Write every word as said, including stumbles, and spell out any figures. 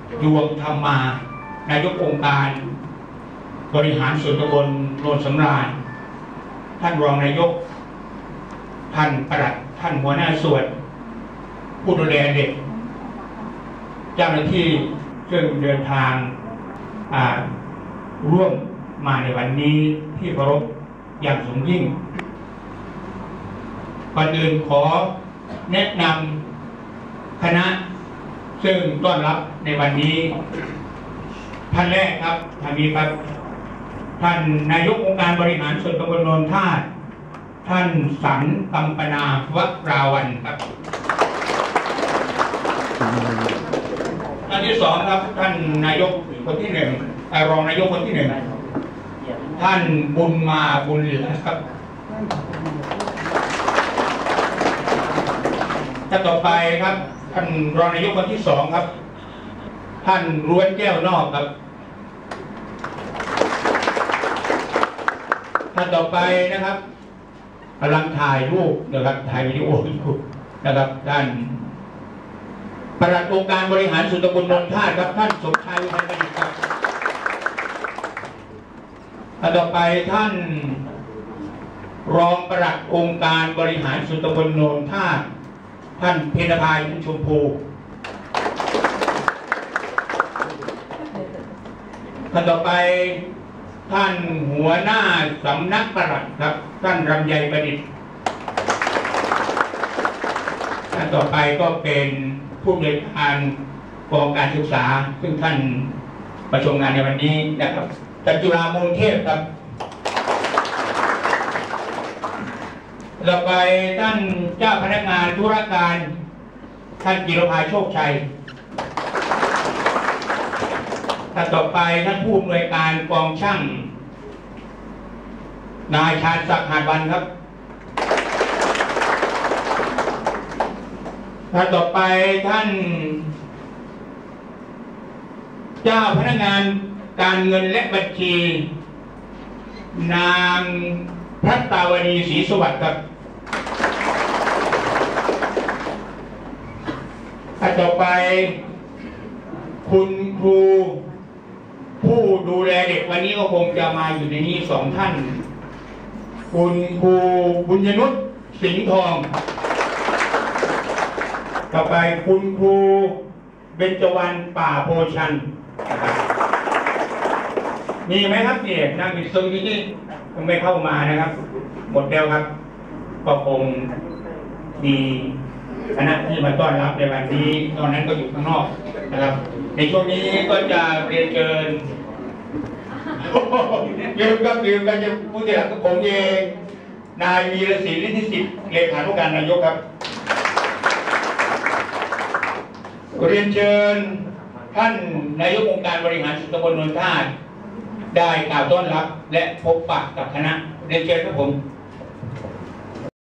ดวงธรรมานายกองค์การบริหารส่วนตำบลโนนสำราญท่านรองนายกท่านปลัดท่านหัวหน้าส่วนผู้ดูแลเด็กเจ้าหน้าที่ซึ่งเดินทางร่วมมาในวันนี้ที่เคารพอย่างสูงยิ่งก่อนอื่นขอแนะนำคณะซึ่งต้อนรับในวันนี้ท่านแรกครับท่านนี้ครับท่านนายกองค์การบริหารส่วนตำบลโนนธาตุท่านสันกัมปนาวราวันครับท่านที่สองครับท่านนายกคนที่หนึ่งรองนายกคนที่หนึ่งท่านบุญมาบุญเหลือครับท่านต่อไปครับท่านรองนายกคนที่สองครับท่านร้วนแก้วนอกครับท่านต่อไปนะครับกำลังถ่ายรูปนะครับถ่ายวิดีโออยู่นะครับท่านปลัดองค์การบริหารส่วนตำบลโนนธาตุครับท่านสมชายอุทัยประดิษฐ์ครับท่านต่อไปท่านรองปลัดองค์การบริหารส่วนตำบลโนนธาตุท่านเพญภายชมพูท่านต่อไปท่านหัวหน้าสำนักปลัดครับท่านรำไยประดิษฐ์ท่านต่อไปก็เป็นผู้อำนวยการกองการศึกษาซึ่งท่านประชุมงานในวันนี้นะครับท่านจุฬามูลเทพครับต่อไปท่านเจ้าพนักงานธุรการท่านจิรภาโชคชัยท่านต่อไปท่านผู้อำนวยการกองช่างนายชาญศักดิ์หาดวันครับท่านต่อไปท่านเจ้าพนักงานการเงินและบัญชีนางพัตตาวดีศรีสวัสดิ์ครับท่านต่อไปคุณครูผู้ดูแลเด็กวันนี้ก็คงจะมาอยู่ในนี้สองท่านคุณครูบุญยนุชสิงห์ทองต่อไปคุณครูเบญจวรรณป่าโพชันมีไหมครับเนี่ยนั่งอยู่ตรงนี้ยังไม่เข้ามานะครับหมดแล้วครับก็คงมีคณะที่มาต้อนรับในวันนี้ตอนนั้นก็อยู่ข้างนอกนะครับในช่วงนี้ก็จะเรียนเชิญยืมก็ยืมกันจะผู้ที่หลักก็ผมเองนายวีรศรีฤทธิสิทธิ์เลขานุการนายกครับเรียนเชิญท่านนายกองค์การบริหารส่วนตำบลโนนธาตุได้กล่าวต้อนรับและพบปะกับคณะเรียนเชิญครับผม